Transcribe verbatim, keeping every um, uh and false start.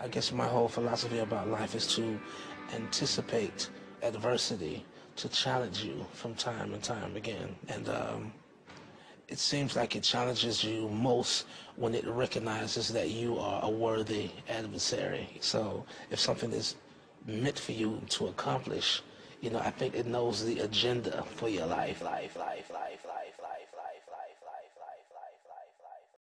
I guess my whole philosophy about life is to anticipate adversity, to challenge you from time and time again. And um, it seems like it challenges you most when it recognizes that you are a worthy adversary. So if something is meant for you to accomplish, you know, I think it knows the agenda for your life, life, life, life, life.